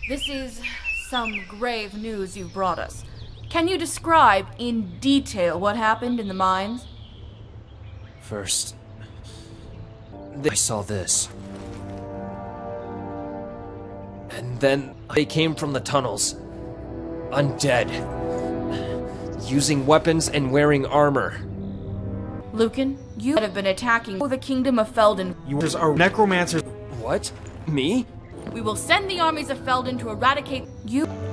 This is some grave news you've brought us. Can you describe in detail what happened in the mines? First, I saw this. And then they came from the tunnels. Undead. Using weapons and wearing armor. Lucan, you have been attacking the kingdom of Felden. You are necromancers. What? Me? We will send the armies of Felden to eradicate you.